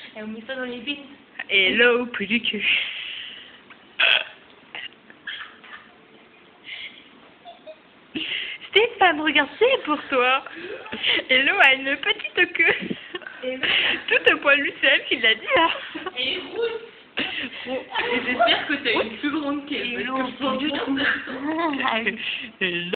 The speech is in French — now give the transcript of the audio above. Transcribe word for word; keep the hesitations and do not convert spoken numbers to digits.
Et on met ça dans les bines. Et là, au plus du cul. Stéphane, regarde, c'est pour toi. Hello a une petite queue. Tout au poilu, c'est elle qui l'a dit là. Et rousse. Et j'espère que t'as une plus grande qu'elle. Hello, pas du tout.